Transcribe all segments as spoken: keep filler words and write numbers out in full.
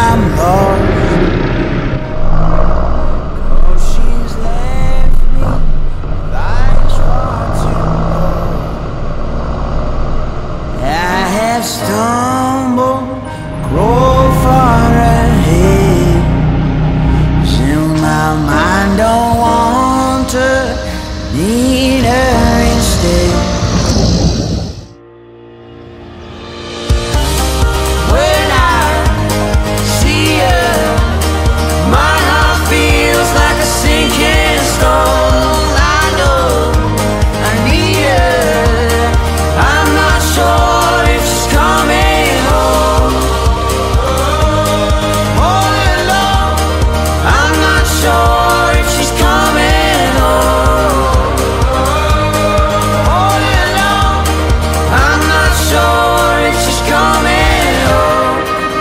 I'm lost. 'Cause she's left me, life's far too long. I have stumbled, grown far ahead, 'cause in my mind don't want to need her instead. When I see her, my heart feels like a sinking stone. I know I need her. I'm not sure if she's coming home. All alone, I'm not sure if she's coming home. All alone, I'm not sure if she's coming home.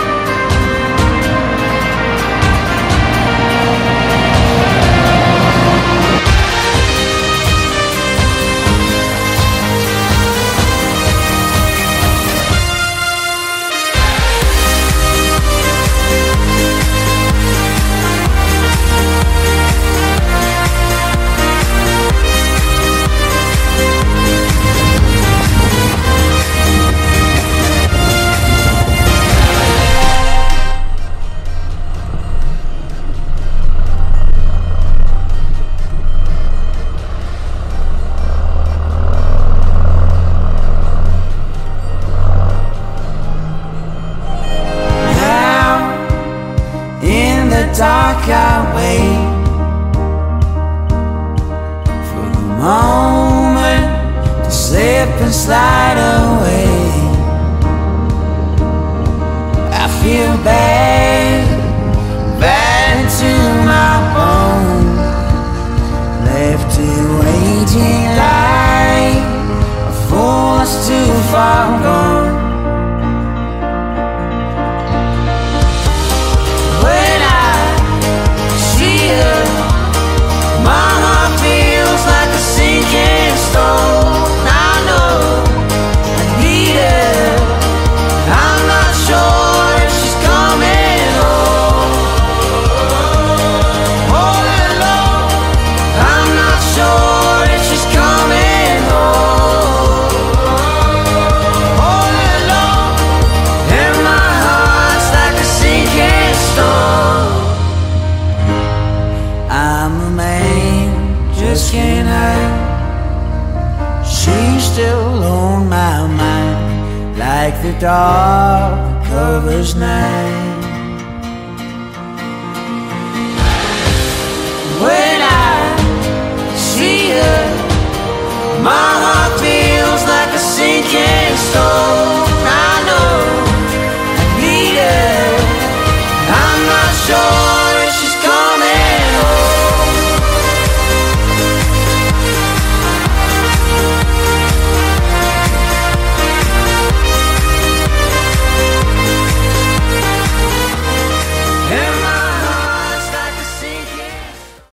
Dark, I wait for the moment to slip and slide away. I feel bad, bad to my bones, left to waiting like a fool that's too far gone. My heart feels like a sinking stone. I know I need her. I'm not sure if she's coming home. All alone, I'm not sure if she's coming home. All alone, and my heart's like a sinking stone. I'm a man, just can't hide. She's still on my mind, like the dark that covers night. When I see her, my